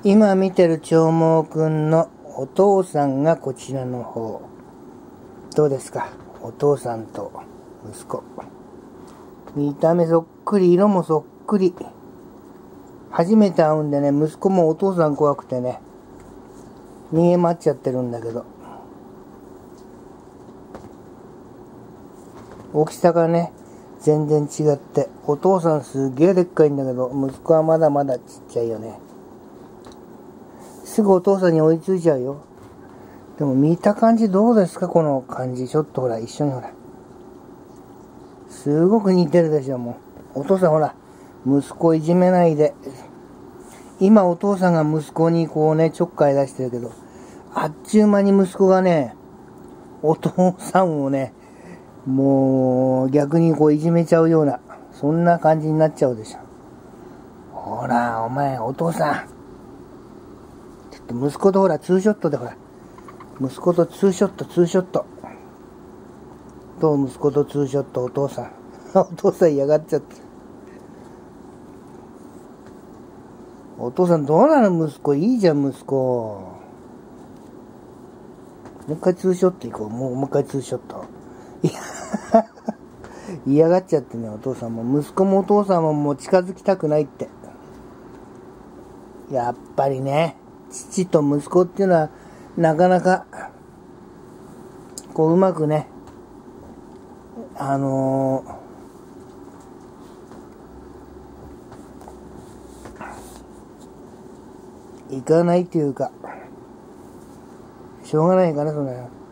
今見てる長毛くんのお父さんがこちらの方。どうですか？お父さんと息子。見た目そっくり、色もそっくり。初めて会うんでね、息子もお父さん怖くてね、逃げ回っちゃってるんだけど。大きさがね、全然違って、お父さんすげえでっかいんだけど、息子はまだまだちっちゃいよね。すぐお父さんに追いついちゃうよ。でも見た感じどうですか？この感じ。ちょっとほら、一緒にほら。すごく似てるでしょ、もう。お父さんほら、息子いじめないで。今お父さんが息子にこうね、ちょっかい出してるけど、あっちゅう間に息子がね、お父さんをね、もう逆にこういじめちゃうような、そんな感じになっちゃうでしょ。ほら、お前、お父さん。ちょっと息子とほら、ツーショットでほら。息子とツーショット、ツーショット。と、息子とツーショット、お父さん。お父さん嫌がっちゃって。お父さんどうなの息子。いいじゃん、息子。もう一回ツーショット行こう。もう一回ツーショット。嫌がっちゃってね、お父さんも。息子もお父さんももう近づきたくないって。やっぱりね、父と息子っていうのは、なかなか、こう、うまくね、いかないっていうか、しょうがないかな、それ。